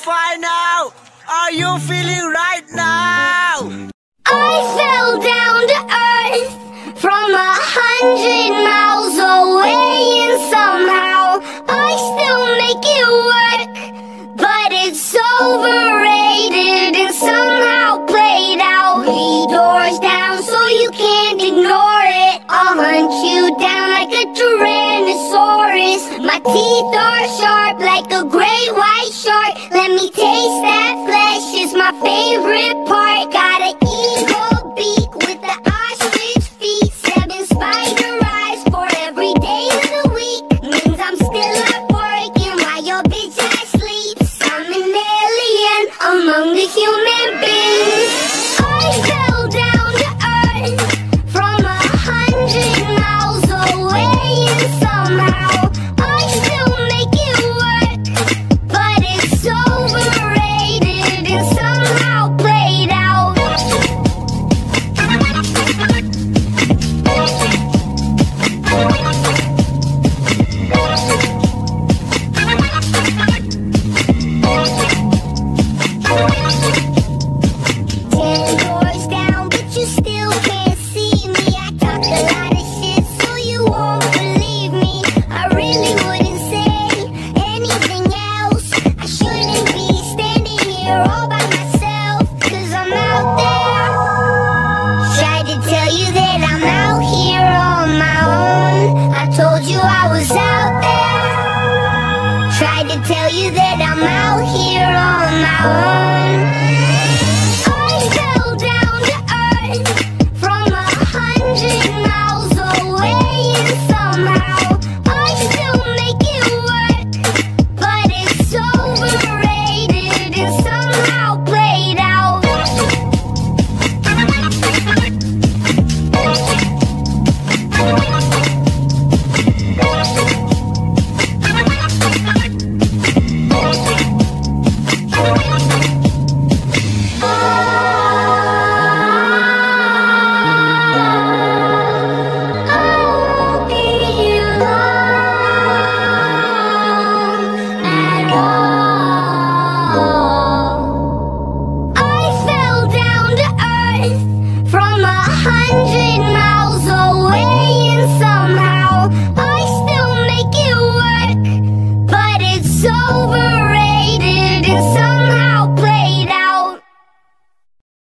find out. Are you feeling right now? I fell down to earth from 100 miles away, and somehow I still make it work. But it's overrated and somehow played out. 3 doors down so you can't ignore it. I'll hunt you down like a Tyrannosaurus. My teeth are sharp like a great white shark. Let me taste that flesh, it's my favorite part. Got an eagle beak with the ostrich feet. 7 spider eyes for every day of the week. Means I'm still up working while your bitch ass sleeps. I'm an alien among the human beings. I fell down to earth from 100 miles away, and somehow I still make it work. But it's overrated and somehow played out. Ten doors down, but you still can't see me. I talk a lot of shit, so you won't believe me. I really wouldn't say anything else. I shouldn't be standing here all by myself, 'cause I'm out there. Tried to tell you that I'm out here on my own. I told you I was out there. Tried to tell you that I'm out here on my own. I fell down to earth from 100 miles away, and somehow I still make it work. But it's overrated and somehow played out. I'll be here long at all. I fell down to earth from 100